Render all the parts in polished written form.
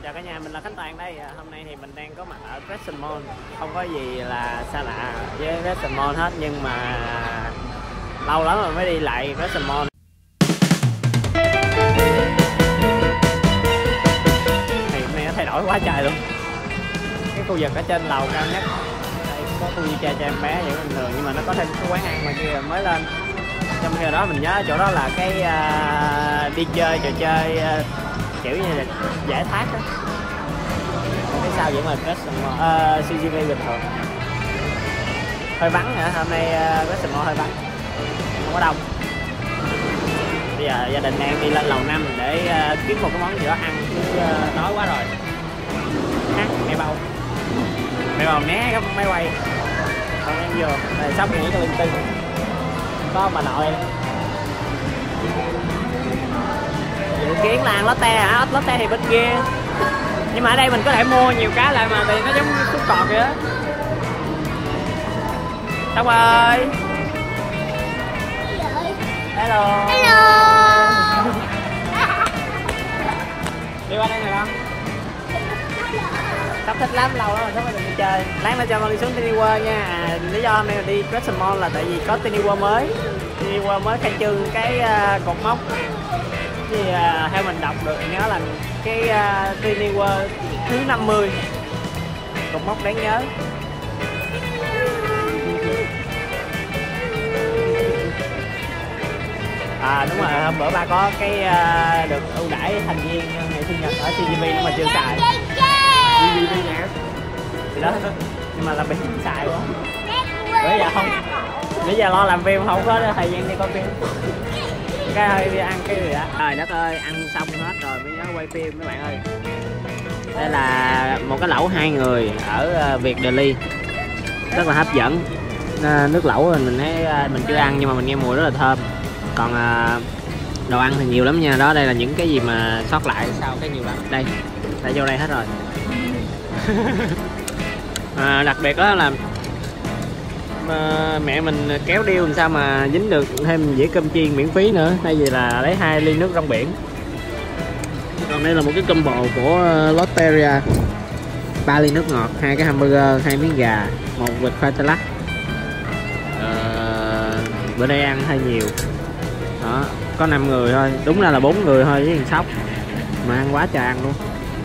Chào cả nhà, mình là Khánh Toàn đây. Hôm nay thì mình đang có mặt ở Crescent Mall. Không có gì là xa lạ với Crescent Mall hết, nhưng mà lâu lắm rồi mới đi lại Crescent Mall. Thì hôm nay nó thay đổi quá trời luôn. Cái khu vực ở trên lầu cao nhất đây có khu vui chơi cho em bé vậy bình thường, nhưng mà nó có thêm cái quán ăn mà kia mới lên. Trong khi đó mình nhớ chỗ đó là cái đi chơi trò chơi kiểu như là giải thoát đó. Cái sao vậy mà Crescent Mall CGV bình thường hơi vắng hả? Hôm nay Crescent Mall hơi vắng, không có đông. Bây giờ gia đình đang đi lên lầu 5 để kiếm một cái món gì đó ăn, chứ đói quá rồi. Mẹ bầu né cái máy quay, còn em vô đây sắp nghỉ cái linh tinh. Có bà nội dự kiến là ăn latte hả? Latte thì bên kia, nhưng mà ở đây mình có thể mua nhiều cái lại mà, thì nó giống như phút cọt vậy đó. Xong ơi, hello. Đi qua đây này không? Sắp thích lắm, lâu lắm rồi sắp đi chơi. Lát nữa cho con đi xuống Tiny World nha. Lý do hôm nay là đi Crescent Mall là tại vì có Tiny World mới. Tiny World mới khai trương cái cột mốc. Thì theo mình đọc được nhớ là cái Tiny World thứ 50, cột mốc đáng nhớ. Đúng rồi, hôm bữa ba có cái được ưu đãi thành viên ngày sinh nhật ở CGV nhưng mà chưa xài. CGV nè thì đó, nhưng mà là bị xài quá. Bây giờ lo làm phim không có thời gian đi coi phim, cái hơi đi ăn cái gì đó. Trời đất ơi, ăn xong hết rồi mới nhớ quay phim mấy bạn ơi. Đây là một cái lẩu 2 người ở Việt Delhi, rất là hấp dẫn. Nước lẩu mình thấy mình chưa ăn nhưng mà mình nghe mùi rất là thơm. Còn đồ ăn thì nhiều lắm nha. Đó, đây là những cái gì mà sót lại sau cái nhiều lắm. Đây, đã vô đây hết rồi. Đặc biệt đó là mẹ mình kéo điêu làm sao mà dính được thêm dĩa cơm chiên miễn phí nữa. Thay vì là lấy 2 ly nước rong biển. Còn đây là một cái combo của Lotteria, 3 ly nước ngọt, 2 cái hamburger, 2 miếng gà, 1 vịt khoai tây lắc. Bữa nay ăn hơi nhiều đó, có 5 người thôi, đúng ra là 4 người thôi với thằng Sóc mà ăn quá trời ăn luôn.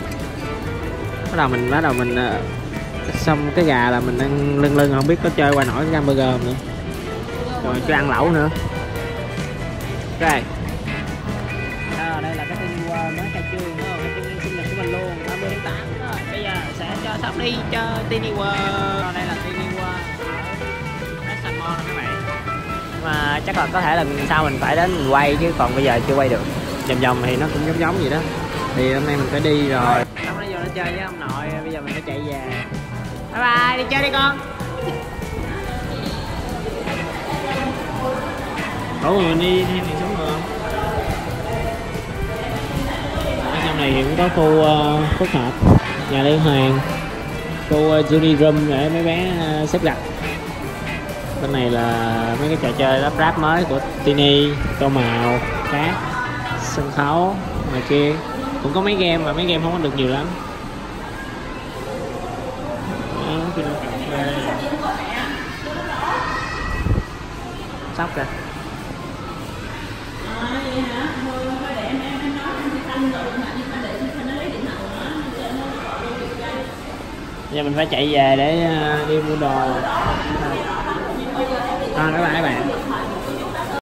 Bắt đầu mình xong cái gà là mình ăn lưng không biết có chơi qua nổi cái hamburger nữa, rồi cho ăn lẩu nữa. Ok, đây là cái Tiny World mới khai trương đúng không? Khai trương sinh nhật của mình luôn, 30 tháng 8 rồi. Bây giờ sẽ cho Sóc đi chơi Tiny World. Đây là Tiny World ở Crescent Mall các bạn. Mà chắc là có thể là sau mình phải đến mình quay, chứ còn bây giờ chưa quay được. Vòng thì nó cũng giống vậy đó. Thì hôm nay mình phải đi rồi. Xong nó vô nó chơi với ông nội, bây giờ mình phải chạy về. Bye bye, đi chơi đi con. Ủa mình đi thêm này xuống rồi không? Ở trong này thì cũng có khu phức hợp, nhà Liên Hoàng, khu Judy Room để mấy bé xếp đặt. Bên này là mấy cái trò chơi lắp ráp mới của Tini, tô màu, cát, sân khấu. Ngoài kia cũng có mấy game mà mấy game không có được nhiều lắm. Sóc kìa. Giờ mình phải chạy về để đi mua đồ. Các bạn